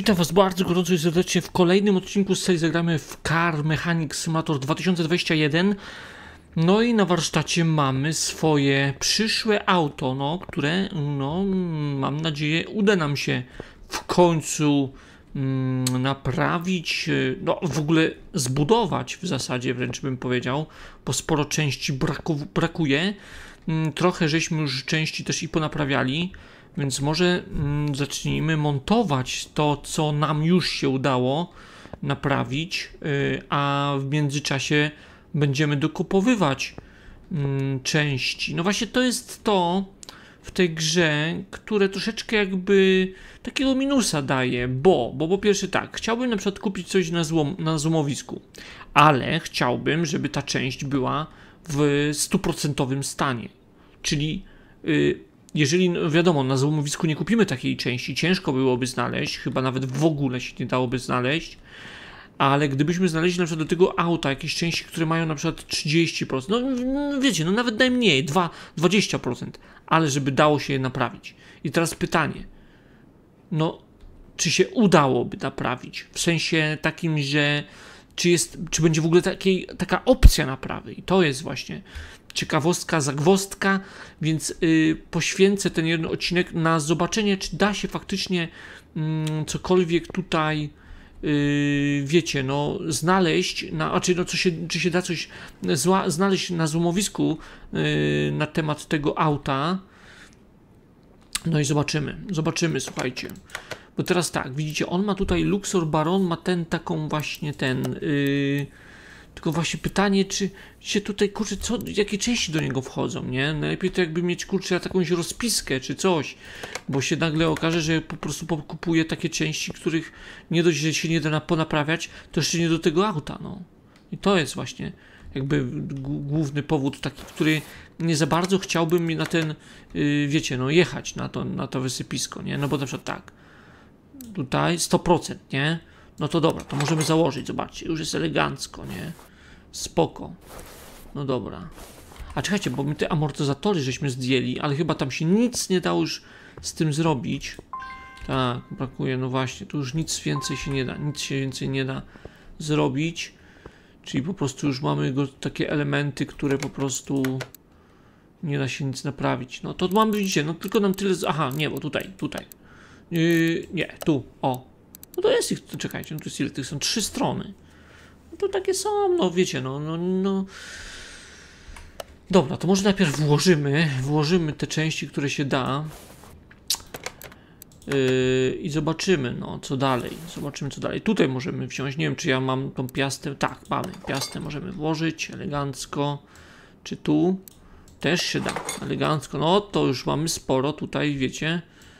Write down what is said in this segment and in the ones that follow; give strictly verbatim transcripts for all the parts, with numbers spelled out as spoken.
witam was bardzo gorąco i serdecznie w kolejnym odcinku z serii zagramy w Car Mechanic Simulator dwa tysiące dwadzieścia jeden. No i na warsztacie mamy swoje przyszłe auto, no, które, no, mam nadzieję, uda nam się w końcu mm, naprawić, no, w ogóle zbudować w zasadzie, wręcz bym powiedział, bo sporo części braku, brakuje. Trochę żeśmy już części też i ponaprawiali. Więc może mm, zacznijmy montować to, co nam już się udało naprawić, yy, a w międzyczasie będziemy dokupowywać yy, części. No właśnie to jest to w tej grze, które troszeczkę jakby takiego minusa daje, bo, bo po pierwsze tak, chciałbym na przykład kupić coś na, złom, na złomowisku, ale chciałbym, żeby ta część była w stuprocentowym stanie, czyli yy, jeżeli, no wiadomo, na złomowisku nie kupimy takiej części, ciężko byłoby znaleźć, chyba nawet w ogóle się nie dałoby znaleźć, ale gdybyśmy znaleźli na przykład do tego auta jakieś części, które mają na przykład trzydzieści procent, no, no wiecie, no nawet najmniej, dwa, dwadzieścia procent, ale żeby dało się je naprawić. I teraz pytanie, no, czy się udałoby naprawić? W sensie takim, że czy, jest, czy będzie w ogóle takiej, taka opcja naprawy? I to jest właśnie ciekawostka, zagwozdka, więc yy, poświęcę ten jeden odcinek na zobaczenie, czy da się faktycznie yy, cokolwiek tutaj, yy, wiecie, no, znaleźć, na, a czy, no, co się, czy się da coś zła, znaleźć na złomowisku yy, na temat tego auta. No i zobaczymy, zobaczymy, słuchajcie. Bo teraz tak, widzicie, on ma tutaj Luxor Baron, ma ten taką właśnie ten... Yy, Tylko właśnie pytanie, czy się tutaj, kurczę, co, jakie części do niego wchodzą, nie? Najlepiej to jakby mieć, kurczę, jakąś rozpiskę czy coś, bo się nagle okaże, że po prostu kupuję takie części, których nie dość, że się nie da ponaprawiać, to jeszcze nie do tego auta, no. I to jest właśnie jakby główny powód taki, który nie za bardzo chciałbym na ten, yy, wiecie, no, jechać na to, na to wysypisko, nie? No bo na przykład tak, tutaj sto procent, nie? No to dobra, to możemy założyć, zobaczcie, już jest elegancko, nie? Spoko. No dobra. A czekajcie, bo my te amortyzatory żeśmy zdjęli, ale chyba tam się nic nie dało już z tym zrobić. Tak, brakuje, no właśnie, tu już nic więcej się nie da, nic się więcej nie da zrobić. Czyli po prostu już mamy go, takie elementy, które po prostu nie da się nic naprawić. No to mamy, widzicie, no tylko nam tyle, z... aha, nie, bo tutaj, tutaj. Yy, nie, tu, o. No to jest ich, czekajcie, no to jest ile, tych są trzy strony. No to takie są, no wiecie, no, no, no. Dobra, to może najpierw włożymy, włożymy te części, które się da. Yy, I zobaczymy, no, co dalej. Zobaczymy, co dalej. Tutaj możemy wziąć, nie wiem, czy ja mam tą piastę. Tak, mamy, piastę możemy włożyć, elegancko. Czy tu? Też się da, elegancko. No, to już mamy sporo tutaj, wiecie.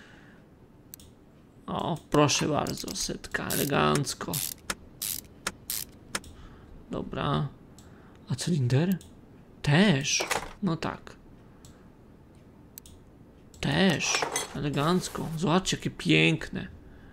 O, proszę bardzo, setka, elegancko. Dobra. A cylinder? Też. No tak. Też. Elegancko. Zobaczcie, jakie piękne.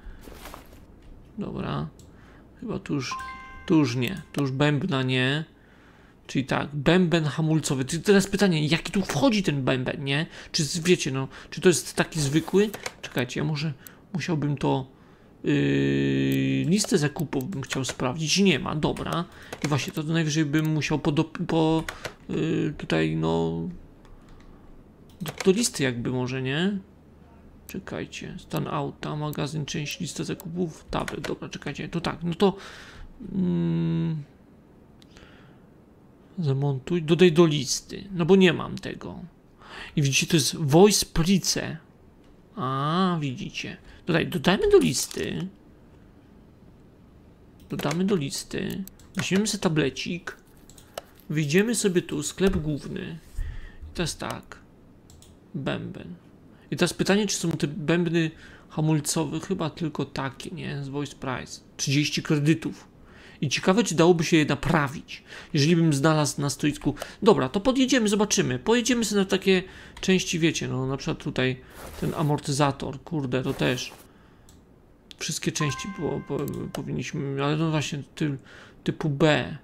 Dobra. Chyba tu już, tu już nie. Tu już bębna nie. Czyli tak, bęben hamulcowy. Teraz pytanie, jaki tu wchodzi ten bęben, nie? Czy wiecie, no, czy to jest taki zwykły? Czekajcie, ja może... Musiałbym to yy, listę zakupów bym chciał sprawdzić. Nie ma, dobra. I właśnie to najwyżej bym musiał po, po yy, tutaj no do, do listy jakby może, nie? Czekajcie. Stan auta, magazyn, część, lista zakupów, tablet. Dobra, czekajcie. To tak, no to yy, zamontuj, dodaj do listy. No bo nie mam tego. I widzicie, to jest voice price. A, widzicie. Dodaj, dodajmy do listy. Dodamy do listy. Weźmiemy sobie tablecik. Wyjdziemy sobie tu, sklep główny. I teraz tak. Bęben. I teraz pytanie, czy są te bębny hamulcowe? Chyba tylko takie, nie? Z voice price. trzydzieści kredytów. I ciekawe, czy dałoby się je naprawić. Jeżeli bym znalazł na stoisku. Dobra, to podjedziemy, zobaczymy. Pojedziemy sobie na takie części, wiecie, no na przykład tutaj ten amortyzator, kurde, to też. Wszystkie części po, po, powinniśmy, ale no właśnie ty, typu B.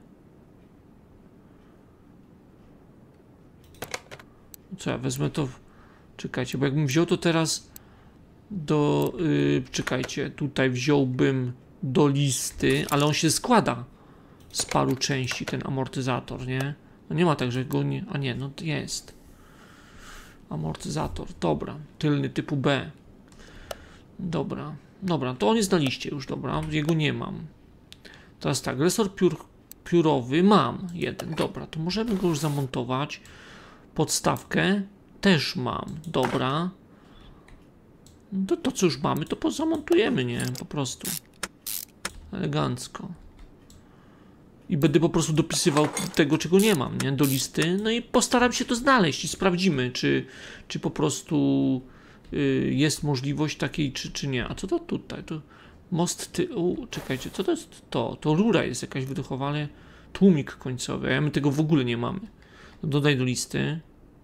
Co ja wezmę to? Czekajcie, bo jakbym wziął to teraz Do, yy, czekajcie, tutaj wziąłbym do listy, ale on się składa z paru części, ten amortyzator, nie? No nie ma tak, że go nie, a nie, no jest. Amortyzator, dobra, tylny typu B. Dobra, dobra, to on jest na liście już, dobra, jego nie mam. Teraz tak, resort piór, piórowy mam jeden, dobra, to możemy go już zamontować. Podstawkę też mam, dobra. To, to co już mamy, to pozamontujemy, nie? Po prostu. Elegancko. I będę po prostu dopisywał tego, czego nie mam, nie? Do listy. No i postaram się to znaleźć i sprawdzimy, czy, czy po prostu y, jest możliwość takiej, czy, czy nie. A co to tutaj? To most ty... U, czekajcie, co to jest to? To rura jest jakaś wydechowana. Tłumik końcowy, a my tego w ogóle nie mamy. No, dodaj do listy.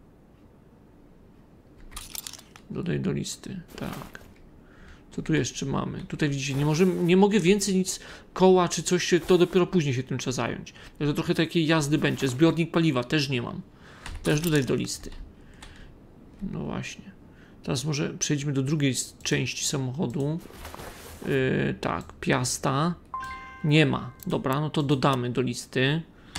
Dodaj do listy, tak. Co tu jeszcze mamy? Tutaj widzicie, nie, może, nie mogę więcej nic, koła czy coś, to dopiero później się tym trzeba zająć. Także trochę takiej jazdy będzie. Zbiornik paliwa też nie mam. Też dodaj do listy. No właśnie. Teraz może przejdźmy do drugiej części samochodu. Yy, tak, piasta. Nie ma. Dobra, no to dodamy do listy.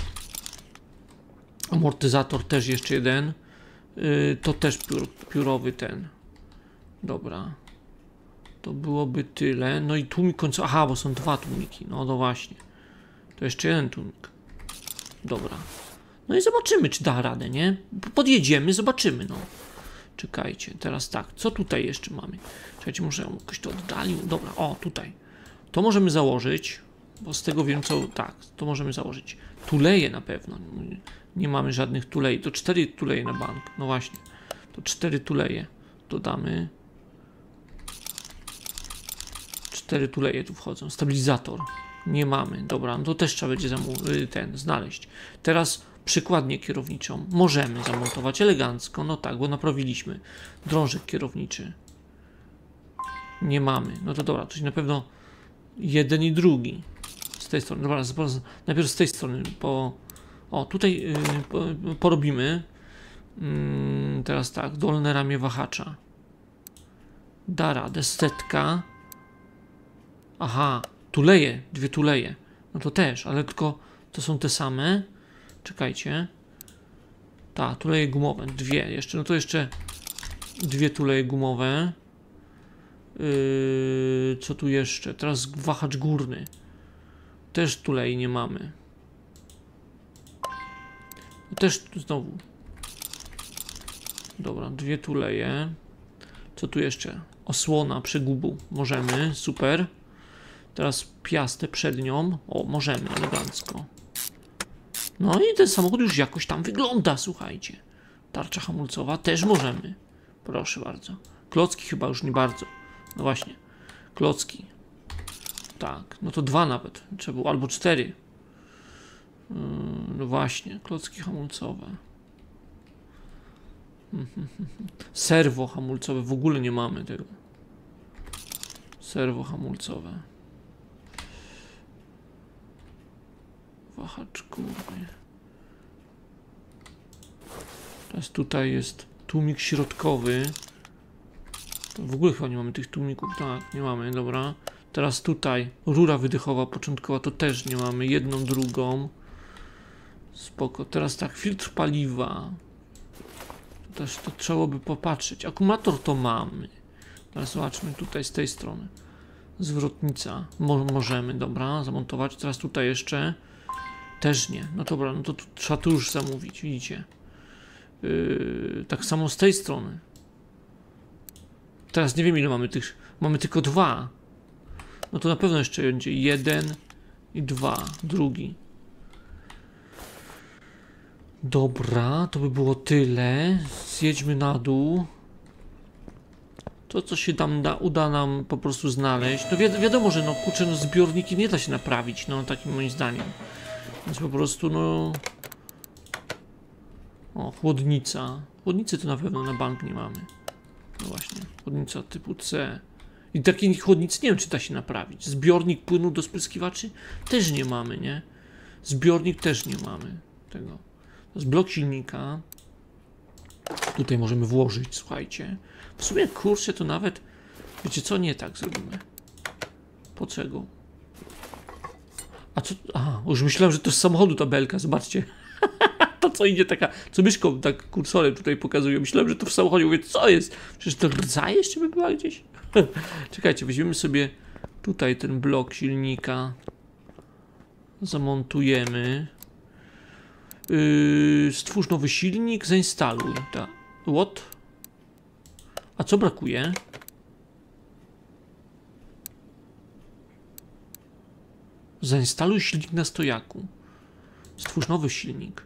Amortyzator też jeszcze jeden. Yy, to też piór, piórowy ten. Dobra. To byłoby tyle. No i tłumik końcowy. Aha, bo są dwa tłumiki. No to właśnie. To jeszcze jeden tłumik. Dobra. No i zobaczymy, czy da radę, nie? Podjedziemy, zobaczymy, no. Czekajcie, teraz tak. Co tutaj jeszcze mamy? Czekajcie, może jakoś to oddalił. Dobra, o, tutaj. To możemy założyć, bo z tego wiem, co... Tak, to możemy założyć. Tuleje na pewno. Nie mamy żadnych tulei. To cztery tuleje na bank. No właśnie. To cztery tuleje. Dodamy. Cztery tuleje tu wchodzą. Stabilizator. Nie mamy. Dobra, no to też trzeba będzie ten znaleźć. Teraz przykładnię kierowniczą. Możemy zamontować elegancko. No tak, bo naprawiliśmy. Drążek kierowniczy. Nie mamy. No to dobra, to na pewno jeden i drugi. Z tej strony. Dobra, najpierw z tej strony. Po... O, tutaj yy, po, porobimy. Yy, teraz tak, dolne ramię wahacza. Da radę. Setka. Aha, tuleje, dwie tuleje. No to też, ale tylko to są te same. Czekajcie. Ta, tuleje gumowe, dwie jeszcze. No to jeszcze dwie tuleje gumowe. Yy, co tu jeszcze? Teraz wahacz górny. Też tulei nie mamy. No też znowu. Dobra, dwie tuleje. Co tu jeszcze? Osłona przegubu. Możemy, super. Teraz piastę przed nią. O, możemy, elegancko. No i ten samochód już jakoś tam wygląda, słuchajcie. Tarcza hamulcowa też możemy. Proszę bardzo. Klocki chyba już nie bardzo. No właśnie. Klocki. Tak, no to dwa nawet. Trzeba było, albo cztery. Yy, no właśnie, klocki hamulcowe. Serwo hamulcowe. W ogóle nie mamy tego. Serwo hamulcowe. Wahacz górny. Teraz tutaj jest tłumik środkowy. To w ogóle chyba nie mamy tych tłumików. Tak, nie mamy, dobra. Teraz tutaj rura wydechowa początkowa, to też nie mamy. Jedną, drugą. Spoko. Teraz tak, filtr paliwa. To też to trzeba by popatrzeć. Akumulator to mamy. Teraz zobaczmy tutaj z tej strony. Zwrotnica. Mo możemy, dobra, zamontować. Teraz tutaj jeszcze. Też nie. No dobra, no to tu, trzeba tu już zamówić, widzicie. Yy, tak samo z tej strony. Teraz nie wiem, ile mamy tych. Mamy tylko dwa. No to na pewno jeszcze będzie jeden i dwa. Drugi. Dobra, to by było tyle. Zjedźmy na dół. To, co się tam da, uda nam po prostu znaleźć. No wi wiadomo, że no kurczę, no zbiorniki nie da się naprawić, no takim moim zdaniem. Więc po prostu, no... O, chłodnica. Chłodnicy to na pewno na bank nie mamy. No właśnie, chłodnica typu C. I takiej chłodnicy nie wiem, czy da się naprawić. Zbiornik płynu do spryskiwaczy też nie mamy, nie? Zbiornik też nie mamy tego. To jest blok silnika. Tutaj możemy włożyć, słuchajcie. W sumie, kurczę, to nawet... Wiecie co? Nie tak zrobimy. Po czego? A co? Aha, już myślałem, że to z samochodu ta belka, zobaczcie. To co idzie taka, co myszką tak kursorem tutaj pokazuje. Myślałem, że to w samochodzie. Mówię, co jest? Przecież to rdza jeszcze by była gdzieś. Czekajcie, weźmiemy sobie tutaj ten blok silnika. Zamontujemy. Yy, stwórz nowy silnik, zainstaluj. Ta. What? A co brakuje? Zainstaluj silnik na stojaku. Stwórz nowy silnik.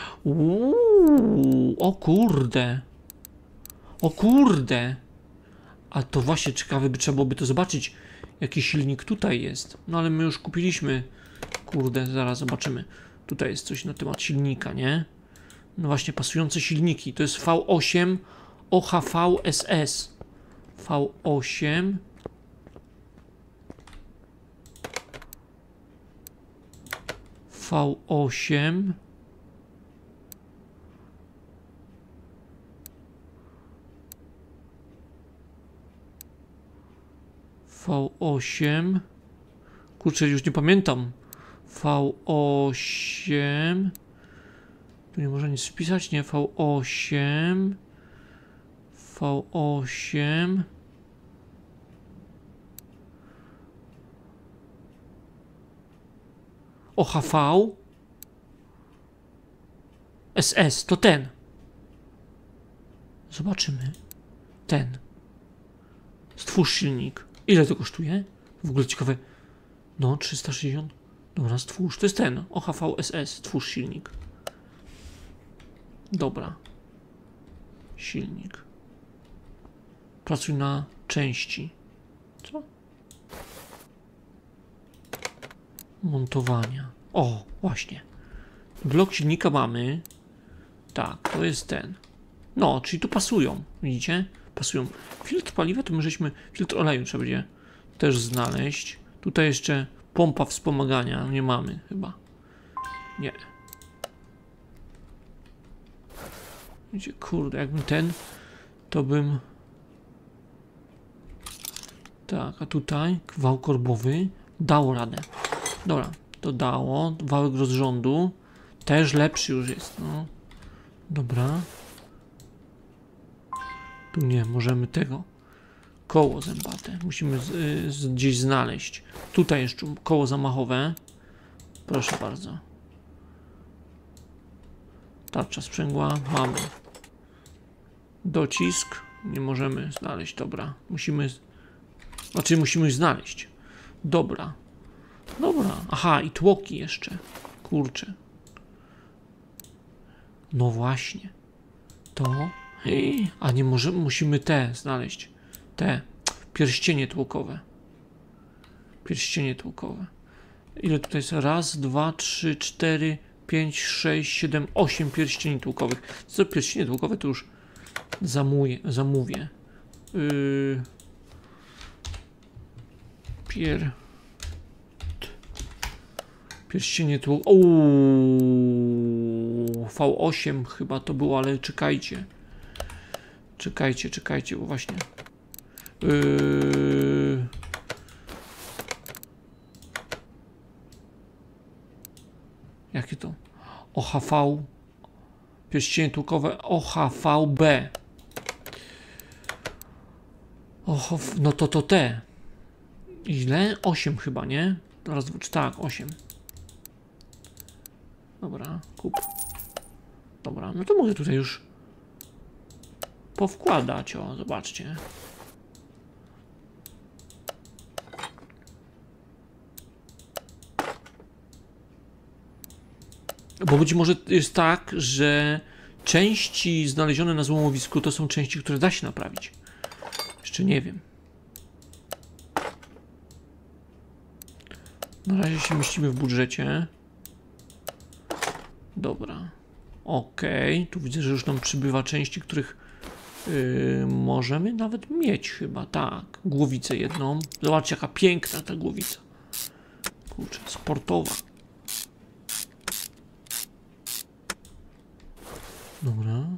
Uuu, o kurde. O kurde. A to właśnie ciekawe, by trzeba byłoby to zobaczyć, jaki silnik tutaj jest. No ale my już kupiliśmy. Kurde, zaraz zobaczymy. Tutaj jest coś na temat silnika, nie? No właśnie, pasujące silniki. To jest V osiem O H V S S. V osiem V osiem V osiem. Kurczę, już nie pamiętam. V osiem. Tu nie można nic wpisać, nie? V osiem. V osiem. O H V S S, to ten. Zobaczymy. Ten. Stwórz silnik. Ile to kosztuje? W ogóle ciekawe. No, trzysta sześćdziesiąt. Dobra, stwórz. To jest ten. O H V S S. Stwórz silnik. Dobra. Silnik. Pracuj na części. Co? Montowania. O, właśnie. Blok silnika mamy. Tak, to jest ten. No, czyli tu pasują. Widzicie? Pasują. Filtr paliwa to my żeśmy... Filtr oleju trzeba będzie też znaleźć. Tutaj jeszcze pompa wspomagania. Nie mamy chyba. Nie. Widzicie, kurde, jakbym ten, to bym... Tak, a tutaj wał korbowy dało radę. Dobra, to dało. Wałek rozrządu też lepszy już jest, no. Dobra. Tu nie, możemy tego. Koło zębate. Musimy z, z, gdzieś znaleźć. Tutaj jeszcze koło zamachowe. Proszę bardzo. Tarcza sprzęgła. Mamy. Docisk. Nie możemy znaleźć. Dobra. Musimy... Znaczy musimy znaleźć. Dobra. Dobra. Aha, i tłoki jeszcze. Kurczę. No właśnie. To... Ej, a nie możemy... Musimy te znaleźć. Te. Pierścienie tłokowe. Pierścienie tłokowe. Ile tutaj jest? Raz, dwa, trzy, cztery, pięć, sześć, siedem, osiem pierścieni tłokowych. Co pierścienie tłokowe to już zamówię. zamówię. Yy... Pier... Pierścienie tłokowe. Uuu, V osiem chyba to było, ale czekajcie. Czekajcie, czekajcie, bo właśnie... Yy... Jakie to? O H V. Pierścienie tłokowe O H V B. O, no to to te. Ile? osiem chyba, nie? Teraz tak, osiem. Dobra, kup. Dobra, no to mogę tutaj już powkładać, o, zobaczcie. Bo być może jest tak, że części znalezione na złomowisku to są części, które da się naprawić. Jeszcze nie wiem. Na razie się mieścimy w budżecie. Dobra. Okej. Tu widzę, że już nam przybywa części, których yy, możemy nawet mieć chyba. Tak. Głowicę jedną. Zobaczcie, jaka piękna ta głowica. Kurczę, sportowa. Dobra.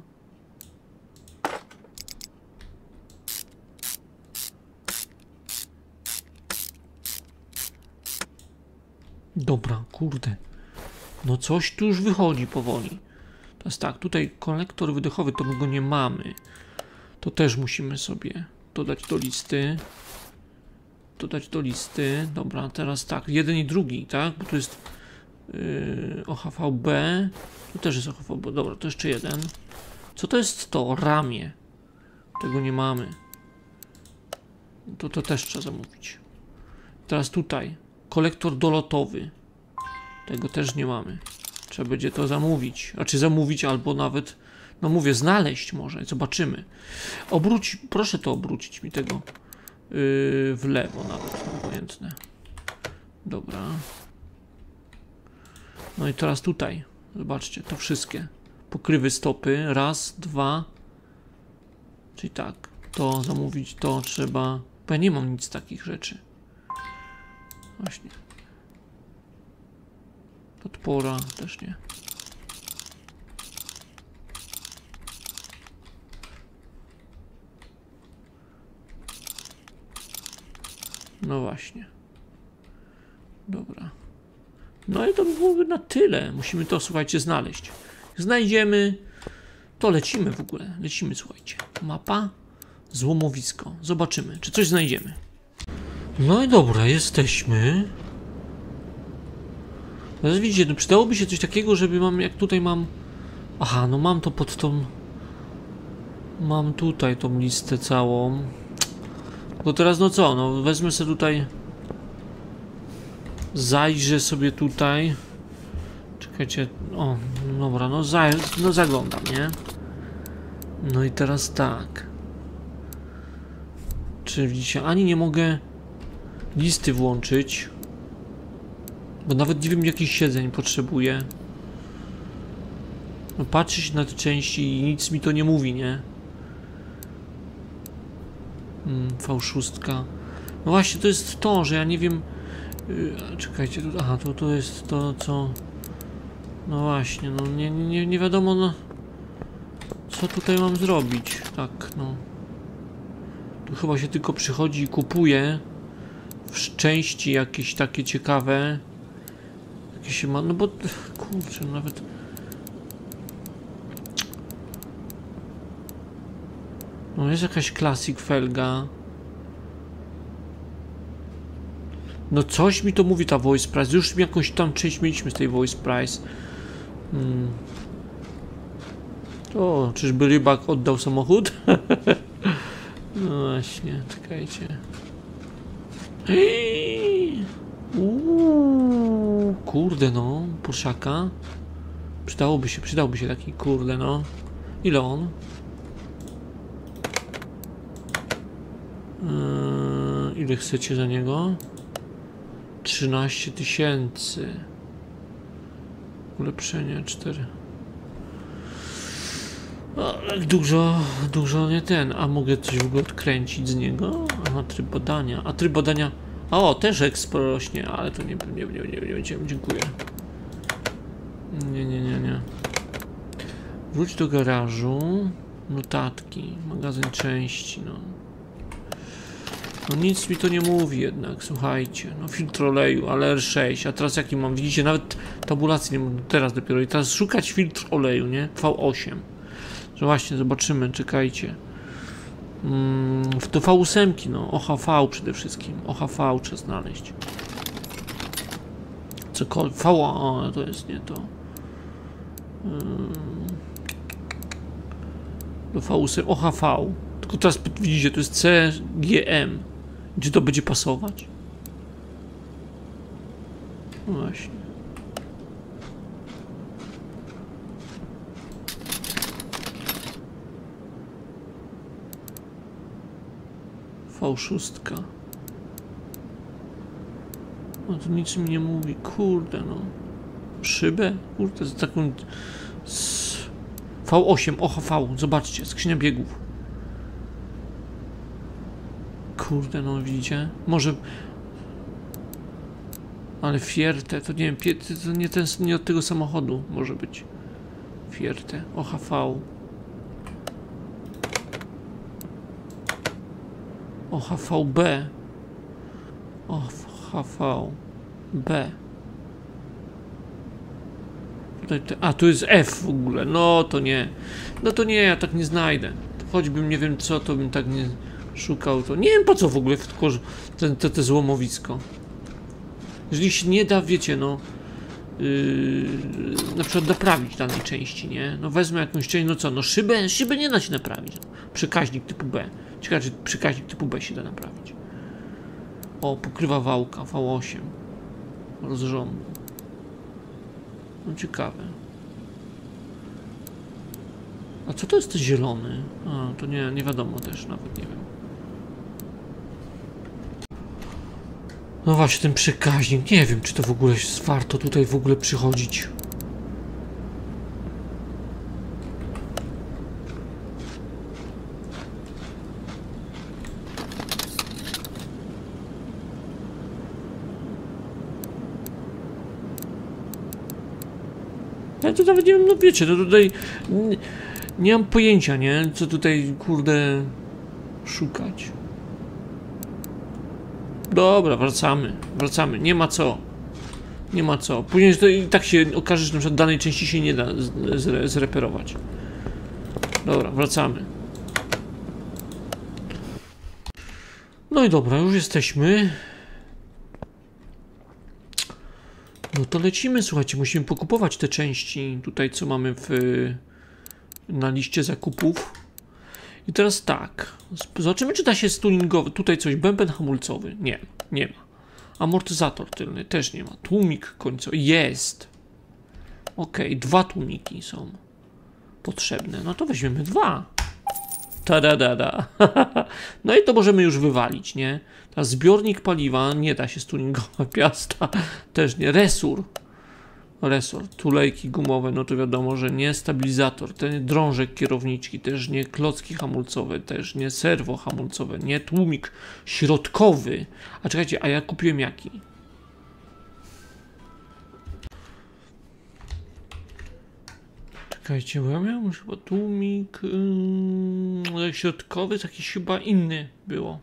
Dobra, kurde. No coś tu już wychodzi powoli. Teraz tak, tutaj konektor wydechowy, to my go nie mamy. To też musimy sobie dodać do listy. Dodać do listy. Dobra, teraz tak, jeden i drugi, tak? Bo to jest yy, O H V B. Tu też jest O H V B. Dobra, to jeszcze jeden. Co to jest to? Ramię. Tego nie mamy. To to też trzeba zamówić. Teraz tutaj. Kolektor dolotowy. Tego też nie mamy. Trzeba będzie to zamówić. A czy zamówić, albo nawet, no mówię, znaleźć może. Zobaczymy. Obróć, proszę to obrócić mi tego. Yy, w lewo nawet, obojętne. Dobra. No i teraz tutaj. Zobaczcie, to wszystkie. Pokrywy stopy. Raz, dwa. Czyli tak. To zamówić, to trzeba. Bo ja nie mam nic z takich rzeczy. Właśnie. Podpora też nie. No właśnie. Dobra. No i to by byłoby na tyle. Musimy to, słuchajcie, znaleźć. Znajdziemy, to lecimy w ogóle. Lecimy, słuchajcie. Mapa, złomowisko. Zobaczymy, czy coś znajdziemy. No i dobra, jesteśmy. Teraz widzicie, no przydałoby się coś takiego, żeby mam, jak tutaj mam... Aha, no mam to pod tą... Mam tutaj tą listę całą. Bo teraz no co, no wezmę sobie tutaj... Zajrzę sobie tutaj. Czekajcie, o, dobra, no, za, no zaglądam, nie? No i teraz tak. Czy widzicie, ani nie mogę listy włączyć. Bo nawet nie wiem, jakich siedzeń potrzebuję. No patrzę się na te części i nic mi to nie mówi, nie? Hmm, V sześć. No właśnie, to jest to, że ja nie wiem... Yy, czekajcie, tu, aha, to, to jest to, co... No właśnie, no nie, nie, nie wiadomo, no... Co tutaj mam zrobić? Tak, no... Tu chyba się tylko przychodzi i kupuje w części jakieś takie ciekawe. Jakieś się ma, no bo kurczę, nawet no jest jakaś Classic felga. No coś mi to mówi ta Voice Price. Już jakąś tam część mieliśmy z tej Voice Price. Hmm. O, czyżby rybak oddał samochód? No właśnie, czekajcie. Uuu, kurde no, Porszaka. Przydałoby się, przydałby się taki, kurde no. Ile on? Yy, ile chcecie za niego? trzynaście tysięcy. Ulepszenie cztery. O, dużo, dużo nie ten. A mogę coś w ogóle odkręcić z niego? Aha, tryb badania. A tryb badania. O, też ekspo rośnie, ale to nie, nie, nie, nie, nie będziemy. Dziękuję. Nie, nie, nie, nie. Wróć do garażu. Notatki. Magazyn części, no. No nic mi to nie mówi jednak, słuchajcie. No filtr oleju, ale R sześć. A teraz jaki mam? Widzicie, nawet tabulacji nie mam teraz dopiero. I teraz szukać filtr oleju, nie? V osiem. Że właśnie, zobaczymy, czekajcie. Mm, w to V osiem, no. O H V przede wszystkim. O H V trzeba znaleźć. Cokolwiek. V, o, to jest nie to. Do V osiem, O H V. Tylko teraz widzicie, to jest C G M. Gdzie to będzie pasować? No właśnie. V sześć. No to nic mi nie mówi. Kurde no. Szybę? Kurde, z taką... Z... V osiem, O H V. Zobaczcie, skrzynia biegów. Kurde, no widzicie? Może... Ale Fierte, to nie wiem, to nie, ten, nie od tego samochodu może być. Fierte, O H V. O H V B. O H V B. tutaj, te, a tu jest F w ogóle, no to nie. No to nie, ja tak nie znajdę. Choćbym nie wiem co, to bym tak nie szukał, to nie wiem po co w ogóle, tylko te, te, te złomowisko. Jeżeli się nie da, wiecie, no yy, na przykład naprawić danej części, nie? No wezmę jakąś część, no co, no szybę, szybę nie da się naprawić. No. Przekaźnik typu B. Ciekawe, czy przekaźnik typu B się da naprawić. O, pokrywa wałka, V osiem. Rozrządu. No ciekawe. A co to jest ten zielony? A, to nie, nie wiadomo też, nawet nie wiem. No właśnie, ten przekaźnik, nie wiem, czy to w ogóle warto tutaj w ogóle przychodzić. Ja to nawet nie wiem, no wiecie, to tutaj nie, nie mam pojęcia, nie? Co tutaj, kurde, szukać. Dobra, wracamy, wracamy, nie ma co. Nie ma co. Później to i tak się okaże, że na przykład danej części się nie da zre zreperować. Dobra, wracamy. No i dobra, już jesteśmy. No to lecimy, słuchajcie, musimy pokupować te części tutaj, co mamy w, na liście zakupów. I teraz tak, zobaczymy, czy da się stuningowy, tutaj coś, bęben hamulcowy, nie, nie ma. Amortyzator tylny, też nie ma. Tłumik końcowy, jest. Ok, dwa tłumiki są potrzebne, no to weźmiemy dwa. Ta-da-da-da. No i to możemy już wywalić, nie? Teraz zbiornik paliwa, nie da się stuningować, piasta, też nie. Resur. Resor, tulejki gumowe, no to wiadomo, że nie. Stabilizator, ten drążek kierowniczki, też nie. Klocki hamulcowe, też nie. Serwo hamulcowe, nie. Tłumik środkowy. A czekajcie, a ja kupiłem jaki? Czekajcie, bo ja miałem chyba tłumik yy, środkowy, taki chyba inny było.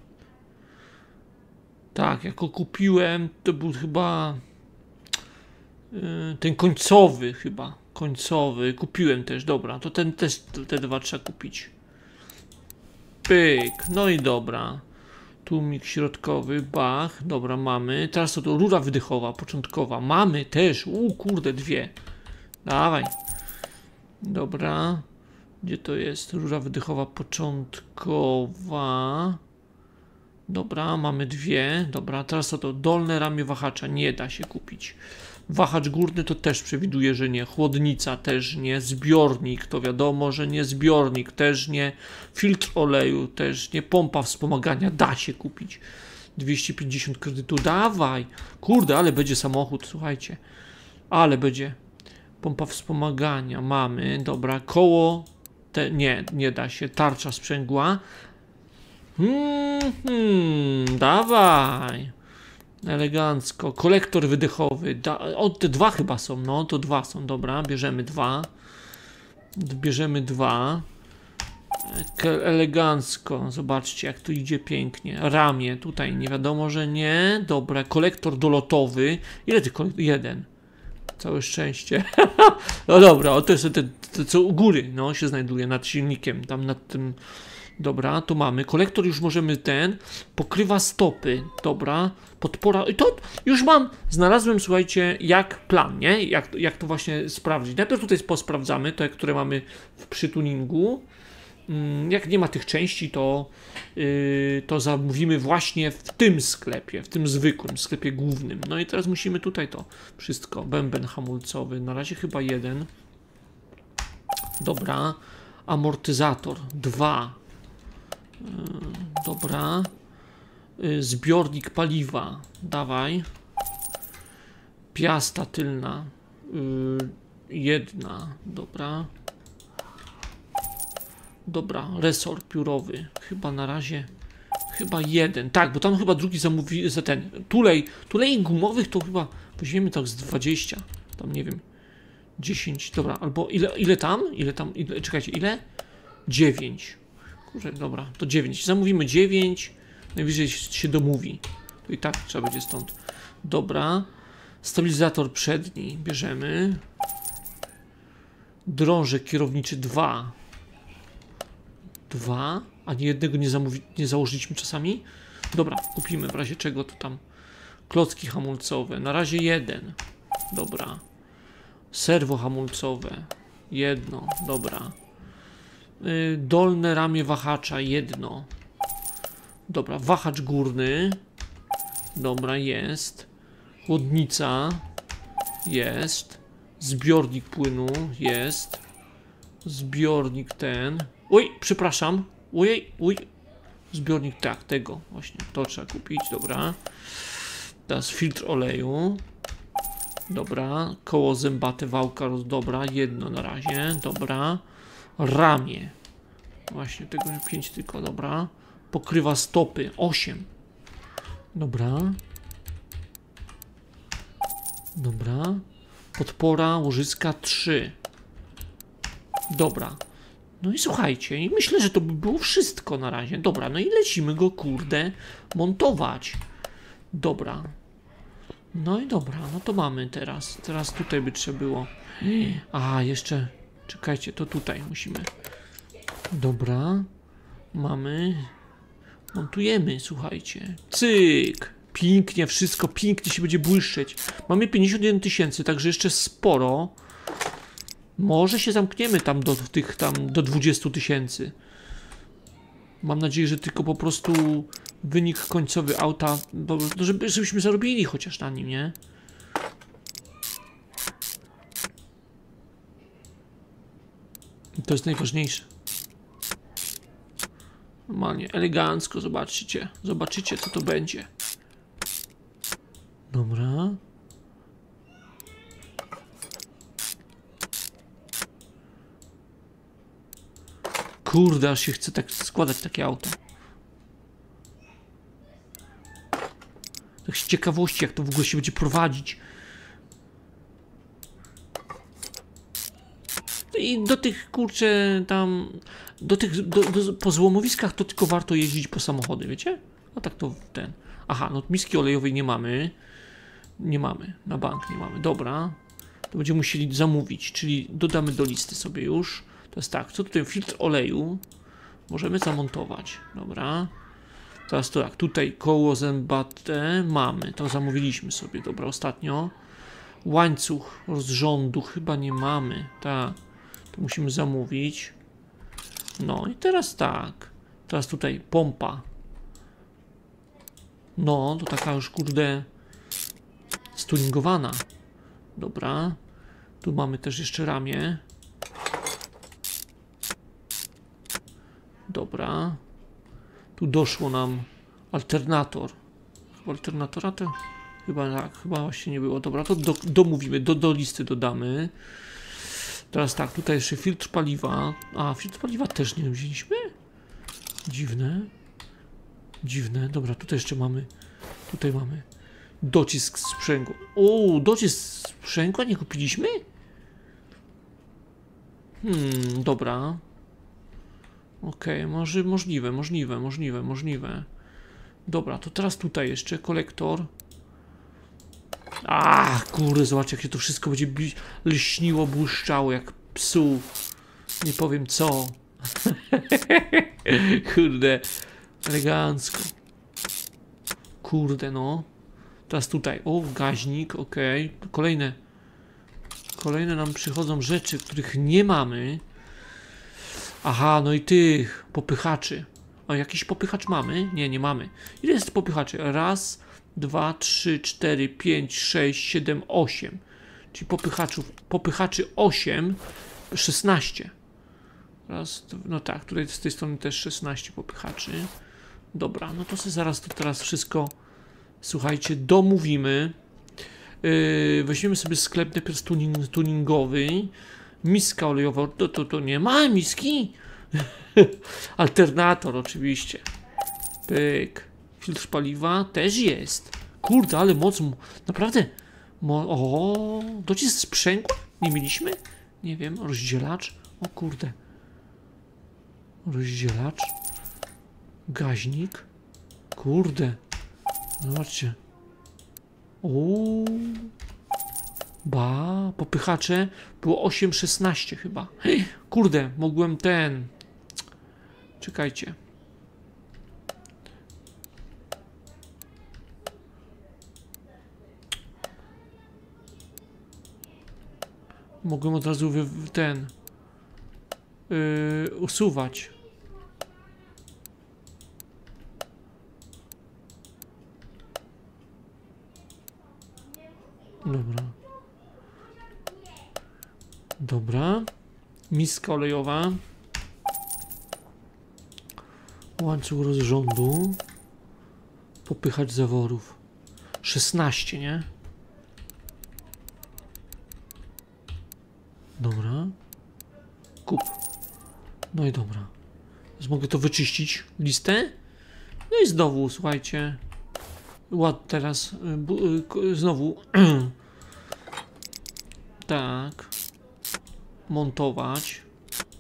Tak, jak go kupiłem, to był chyba yy, ten końcowy chyba, końcowy. Kupiłem też, dobra, to ten też, te dwa trzeba kupić. Pyk, no i dobra. Tłumik środkowy, bach, dobra, mamy. Teraz to, to rura wydechowa, początkowa. Mamy też, u kurde, dwie. Dawaj. Dobra, gdzie to jest? Rura wydechowa początkowa. Dobra, mamy dwie. Dobra, teraz to, to dolne ramię wahacza nie da się kupić. Wahacz górny to też przewiduje, że nie. Chłodnica też nie. Zbiornik to wiadomo, że nie. Zbiornik też nie. Filtr oleju też nie. Pompa wspomagania da się kupić. dwieście pięćdziesiąt kredytu, dawaj. Kurde, ale będzie samochód, słuchajcie. Ale będzie. Pompa wspomagania mamy, dobra, koło, te, nie, nie da się, tarcza sprzęgła. Hmm, hmm, dawaj, elegancko, kolektor wydechowy, da, o, te dwa chyba są, no, to dwa są, dobra, bierzemy dwa, bierzemy dwa, elegancko, zobaczcie jak tu idzie pięknie, ramię, tutaj nie wiadomo, że nie, dobra, kolektor dolotowy, ile tych kolektorów, jeden. Całe szczęście. No dobra, to jest ten, ten, co u góry, no, się znajduje nad silnikiem, tam nad tym. Dobra, tu mamy. Kolektor już możemy ten. Pokrywa stopy. Dobra, podpora. I to już mam. Znalazłem, słuchajcie, jak plan, nie? Jak, jak to właśnie sprawdzić. Najpierw tutaj posprawdzamy te, które mamy w przytuningu. Jak nie ma tych części, to, yy, to zamówimy właśnie w tym sklepie, w tym zwykłym sklepie głównym. No i teraz musimy tutaj to wszystko. Bęben hamulcowy, na razie chyba jeden. Dobra. Amortyzator, dwa. Yy, dobra. Yy, zbiornik paliwa, dawaj. Piasta tylna, yy, jedna, dobra. Dobra, resor piórowy, chyba na razie, chyba jeden, tak, bo tam chyba drugi zamówi za ten, tulej, tulei gumowych to chyba weźmiemy tak z dwadzieścia, tam nie wiem, dziesięć, dobra, albo ile, ile tam, ile tam, ile, czekajcie, ile? dziewięć, kurczę, dobra, to dziewięć, zamówimy dziewięć, najwyżej się domówi, to i tak trzeba będzie stąd, dobra, stabilizator przedni bierzemy, Drążek kierowniczy dwa. Dwa? A nie jednego nie, zamówi, nie założyliśmy czasami? Dobra, kupimy w razie czego to tam. Klocki hamulcowe. Na razie jeden. Dobra. Serwo hamulcowe. Jedno. Dobra. Yy, dolne ramię wahacza. Jedno. Dobra. Wahacz górny. Dobra, jest. Chłodnica. Jest. Zbiornik płynu. Jest. Zbiornik ten. Oj, przepraszam. Ojej, uj. Zbiornik, tak, tego właśnie. To trzeba kupić, dobra. Teraz filtr oleju. Dobra. Koło zębate, wałka, dobra. Jedno na razie, dobra. Ramię. Właśnie, tego pięć tylko, dobra. Pokrywa stopy, osiem. Dobra. Dobra. Podpora łożyska trzy. Dobra. No i słuchajcie, i myślę, że to by było wszystko na razie. Dobra, no i lecimy go, kurde, montować. Dobra. No i dobra, no to mamy teraz. Teraz tutaj by trzeba było. A, jeszcze, czekajcie, to tutaj musimy. Dobra. Mamy. Montujemy, słuchajcie. Cyk. Pięknie, wszystko pięknie się będzie błyszczeć. Mamy pięćdziesiąt jeden tysięcy, także jeszcze sporo. Może się zamkniemy tam do tych tam do dwudziestu tysięcy. Mam nadzieję, że tylko po prostu wynik końcowy auta, bo, żeby, żebyśmy zarobili chociaż na nim, nie? I to jest najważniejsze. Normalnie, elegancko, zobaczycie. Zobaczycie, co to będzie. Dobra. Kurde, aż się chce tak składać takie auto. Tak z ciekawości, jak to w ogóle się będzie prowadzić. I do tych, kurczę, tam... Do tych, do, do, po złomowiskach to tylko warto jeździć po samochody, wiecie? A tak to ten... Aha, no miski olejowej nie mamy. Nie mamy, na bank nie mamy. Dobra. To będziemy musieli zamówić, czyli dodamy do listy sobie już. To jest tak, co tutaj? Filtr oleju. Możemy zamontować. Dobra. Teraz to jak tutaj koło zębate mamy. To zamówiliśmy sobie. Dobra, ostatnio. Łańcuch rozrządu chyba nie mamy. Tak. To musimy zamówić. No i teraz tak. Teraz tutaj pompa. No, to taka już kurde stuningowana. Dobra. Tu mamy też jeszcze ramię. Dobra. Tu doszło nam alternator. Alternatora to chyba tak, chyba właśnie nie było. Dobra, to do, domówimy, do, do listy dodamy. Teraz tak, tutaj jeszcze filtr paliwa. A, filtr paliwa też nie wzięliśmy? Dziwne. Dziwne. Dobra, tutaj jeszcze mamy. Tutaj mamy docisk sprzęgła. O, docisk sprzęgła nie kupiliśmy? Hmm, dobra. Okej, okay, może możliwe, możliwe, możliwe, możliwe. Dobra, to teraz tutaj jeszcze kolektor. A, kurde, zobaczcie, jak się to wszystko będzie lśniło, błyszczało, jak psu. Nie powiem co. Kurde, elegancko. Kurde, no. Teraz tutaj, o, gaźnik, okej. Okay. Kolejne, kolejne nam przychodzą rzeczy, których nie mamy. Aha, no i tych popychaczy. O, jakiś popychacz mamy? Nie, nie mamy. Ile jest popychaczy? Raz, dwa, trzy, cztery, pięć, sześć, siedem, osiem. Czyli popychaczów, popychaczy osiem, szesnaście. Raz, no tak, tutaj z tej strony też szesnaście popychaczy. Dobra, no to sobie zaraz to teraz wszystko, słuchajcie, domówimy. Yy, weźmiemy sobie sklep najpierw tuning, tuningowy. Miska olejowa, to, to, to nie ma miski. Alternator oczywiście. Pyk. Filtr paliwa też jest. Kurde, ale moc mu. Naprawdę. Mo o, docisk sprzęgła? Nie mieliśmy? Nie wiem, rozdzielacz. O kurde. Rozdzielacz. Gaźnik. Kurde. Zobaczcie. O. Ba, popychacze było osiem szesnaście chyba. Hej, kurde, mogłem ten... Czekajcie. Mogłem od razu wy, ten... Yy, usuwać. Dobra. Dobra. Miska olejowa. Łańcuch rozrządu. Popychać zaworów. szesnaście, nie? Dobra. Kup. No i dobra. Teraz mogę to wyczyścić. Listę. No i znowu, słuchajcie. Ład teraz. Znowu. Tak. Montować.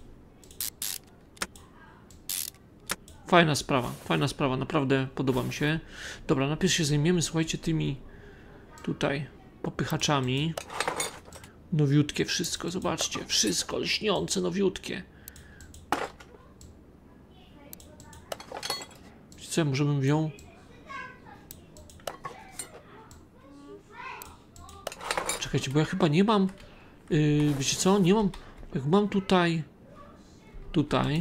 Fajna sprawa, fajna sprawa, naprawdę podoba mi się. Dobra, najpierw się zajmiemy, słuchajcie, tymi tutaj popychaczami. Nowiutkie wszystko, zobaczcie, wszystko lśniące, nowiutkie. Co, może bym wziął? Czekajcie, bo ja chyba nie mam, yy, wiecie co, nie mam, jak mam tutaj, tutaj,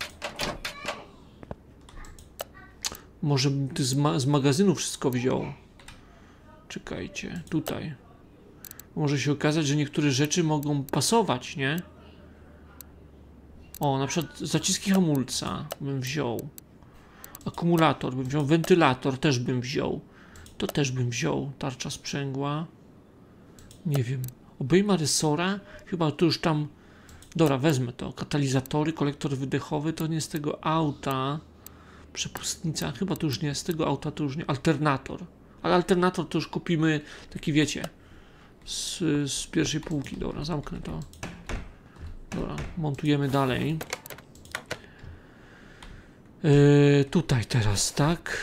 może bym z, ma z magazynu wszystko wziął. Czekajcie, tutaj. Może się okazać, że niektóre rzeczy mogą pasować, nie? O, na przykład zaciski hamulca bym wziął. Akumulator bym wziął, wentylator też bym wziął. To też bym wziął. Tarcza sprzęgła. Nie wiem. Obejma resora? Chyba to już tam... Dobra, wezmę to. Katalizatory, kolektor wydechowy, to nie z tego auta. Przepustnica, chyba to już nie, z tego auta to już nie. Alternator. Ale alternator to już kupimy, taki wiecie, z, z pierwszej półki. Dobra, zamknę to. Dobra, montujemy dalej. Yy, tutaj teraz, tak?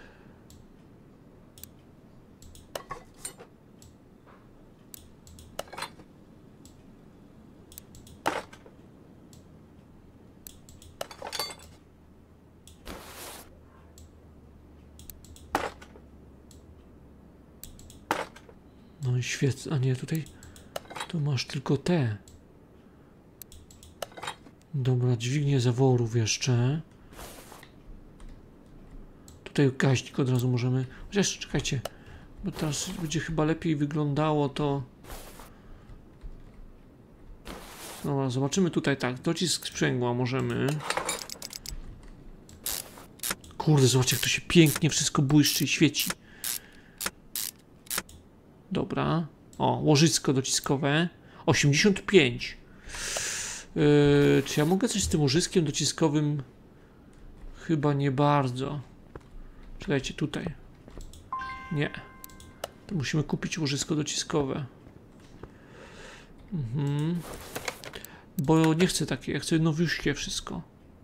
No i świetnie, a nie, tutaj to masz tylko te. Dobra, dźwignię zaworów jeszcze. Tutaj gaźnik od razu możemy... Chociaż czekajcie, bo teraz będzie chyba lepiej wyglądało to... Dobra, zobaczymy tutaj tak, docisk sprzęgła możemy. Kurde, zobaczcie jak to się pięknie wszystko błyszczy i świeci. Dobra. O, łożysko dociskowe. osiemdziesiąt pięć. Yy, czy ja mogę coś z tym łożyskiem dociskowym? Chyba nie bardzo. Czekajcie, tutaj. Nie. To musimy kupić łożysko dociskowe. Mhm. Bo nie chcę takie, ja chcę nowiuśkie wszystko.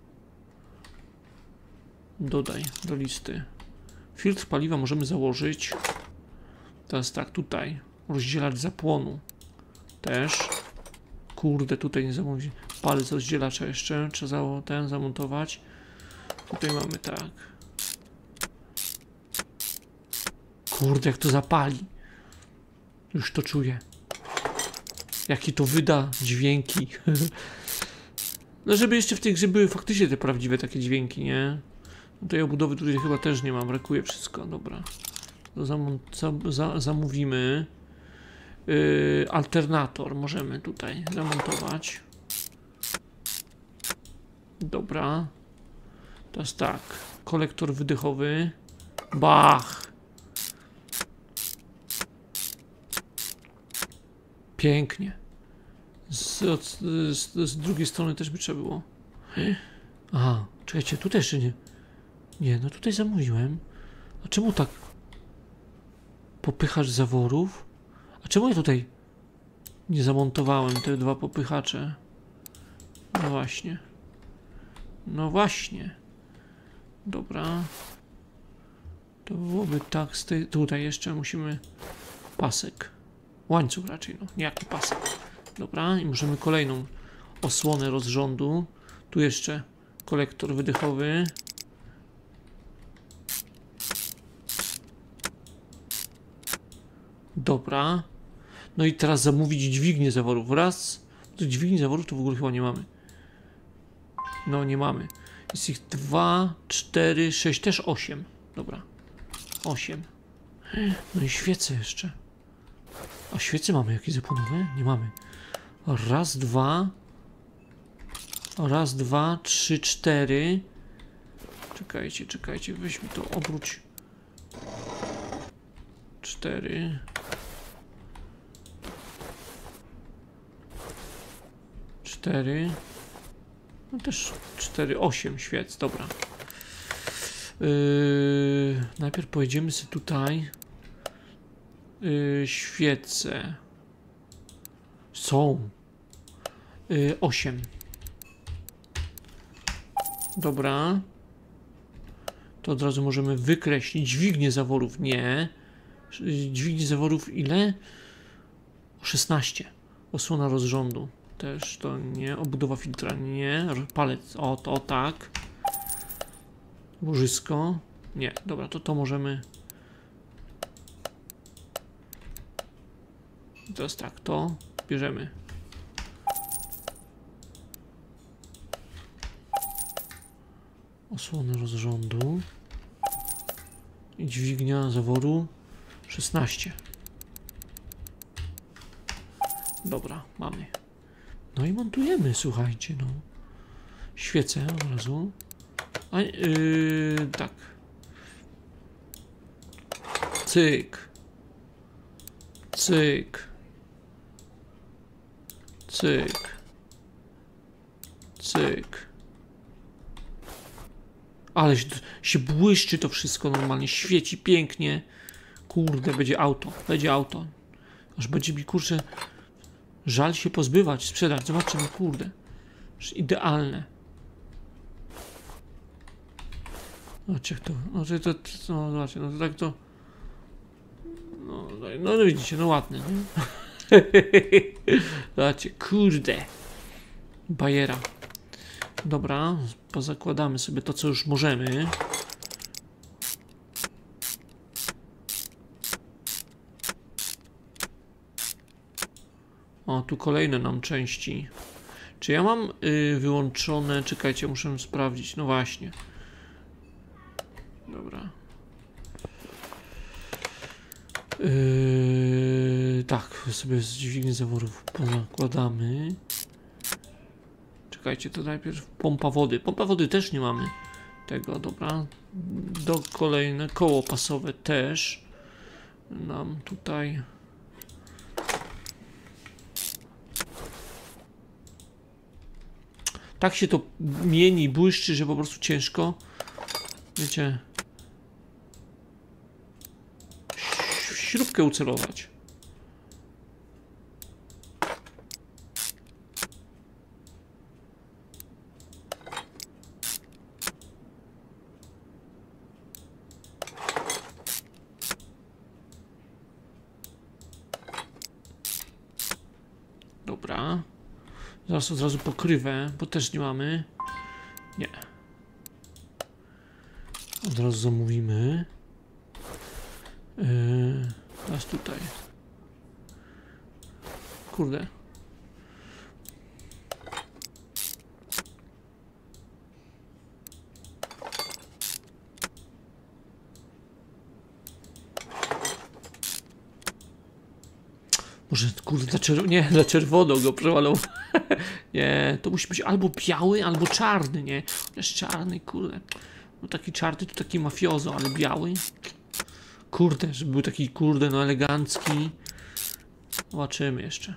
Dodaj do listy. Filtr paliwa możemy założyć. Teraz tak, tutaj. Rozdzielacz zapłonu. Też. Kurde, tutaj nie zamówić. Palec rozdzielacza jeszcze. Trzeba ten zamontować. Tutaj mamy tak. Kurde, jak to zapali. Już to czuję. Jakie to wyda dźwięki. No żeby jeszcze w tej grze były faktycznie te prawdziwe takie dźwięki, nie? No tej obudowy tutaj chyba też nie ma. Brakuje wszystko. Dobra. To za, za, zamówimy. Yy, alternator możemy tutaj zamontować. Dobra. Teraz tak. Kolektor wydechowy. Bach. Pięknie. Z, z, z drugiej strony też by trzeba było. Aha, czekajcie, tutaj jeszcze nie. Nie, no tutaj zamówiłem. A czemu tak? Popychacz zaworów? A czemu ja tutaj nie zamontowałem te dwa popychacze? No właśnie. No właśnie. Dobra. To byłoby tak z tej... Tutaj jeszcze musimy pasek. Łańcuch raczej, no, niejaki pasek. Dobra, i możemy kolejną osłonę rozrządu. Tu jeszcze kolektor wydechowy. Dobra. No i teraz zamówić dźwignię zaworów. Raz. To dźwigni zaworów to w ogóle chyba nie mamy. No nie mamy. Jest ich dwa, cztery, sześć, też osiem. Dobra. osiem. No i świece jeszcze. A świece mamy jakieś zapłonowe? Nie mamy. Raz, dwa. Raz, dwa, trzy, cztery. Czekajcie, czekajcie. Weź mi to, obróć. Cztery. Cztery. No też cztery, osiem świec, dobra. Yy, najpierw pojedziemy sobie tutaj. Yy, świece. Są. Yy, osiem. Dobra. To od razu możemy wykreślić. Dźwignię zaworów, nie. Dźwignię zaworów ile? szesnaście. Osłona rozrządu. Też to nie. Obudowa filtra, nie. Palec, o to tak. Łożysko. Nie, dobra, to to możemy. Teraz tak, to bierzemy. Osłonę rozrządu. I dźwignia zaworu. szesnaście. Dobra, mamy. No i montujemy, słuchajcie, no. Świecę od razu. A, yy, tak. Cyk. Cyk. Cyk. Cyk. Ale się, się błyszczy to wszystko normalnie. Świeci pięknie. Kurde, będzie auto. Będzie auto. Aż będzie mi, kurczę, żal się pozbywać, sprzedać. Zobaczymy, kurde. Aż idealne. Zobaczcie, jak to. No, to, to, no, zobaczcie, no to tak to. No, no, no widzicie, no ładne, nie? Zobaczcie, kurde. Bajera. Dobra, pozakładamy sobie to, co już możemy. O, tu kolejne nam części. Czy ja mam y, wyłączone... Czekajcie, muszę sprawdzić. No właśnie. Dobra. Yy, tak, sobie z dźwigni zaworów pozakładamy. Czekajcie, to najpierw pompa wody. Pompa wody też nie mamy tego, dobra. Do kolejne koło pasowe też nam tutaj. Tak się to mieni, błyszczy, że po prostu ciężko. Wiecie. Śrubkę ucelować. Dobra. Zaraz od razu pokrywę, bo też nie mamy. Nie. Od razu zamówimy. Yy, teraz tutaj. Kurde. Może, kurde, dla czerw nie, dla czerwono go przewalał. Nie, to musi być albo biały, albo czarny, nie? Chociaż czarny, kurde. No taki czarny to taki mafiozo, ale biały. Kurde, żeby był taki, kurde, no elegancki. Zobaczymy jeszcze.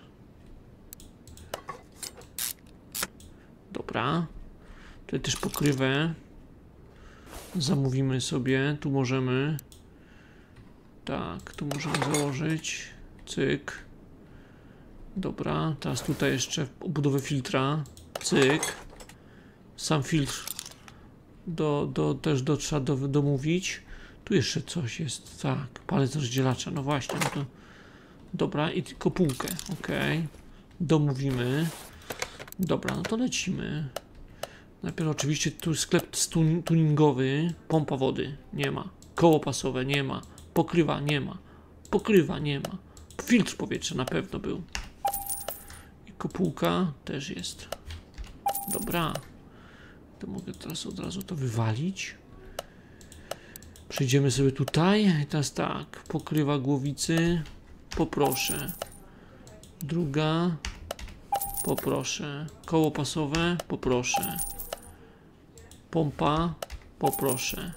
Dobra. Tutaj też pokrywę. Zamówimy sobie. Tu możemy. Tak, tu możemy założyć. Cyk. Dobra, teraz tutaj jeszcze obudowę filtra. Cyk. Sam filtr do, do, też do, trzeba do, domówić. Tu jeszcze coś jest. Tak, palec rozdzielacza. No właśnie, no to Dobra, i tylko półkę. Okej. Okay. Domówimy. Dobra, no to lecimy. Najpierw oczywiście tu sklep tun tuningowy. Pompa wody. Nie ma. Koło pasowe. Nie ma. Pokrywa. Nie ma. Pokrywa. Nie ma. Filtr powietrza na pewno był. I kopułka też jest. Dobra. To mogę teraz od razu to wywalić. Przejdziemy sobie tutaj. I teraz tak. Pokrywa głowicy. Poproszę. Druga. Poproszę. Koło pasowe. Poproszę. Pompa. Poproszę.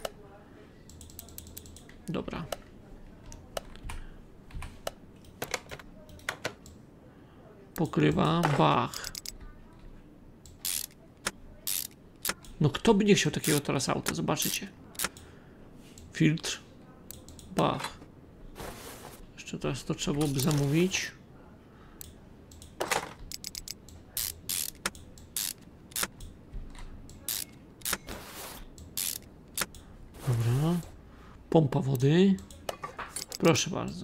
Dobra. Pokrywa. Bach. No kto by nie chciał takiego teraz auta? Zobaczycie. Filtr. Bach. Jeszcze teraz to trzeba byłoby zamówić. Dobra. Pompa wody. Proszę bardzo.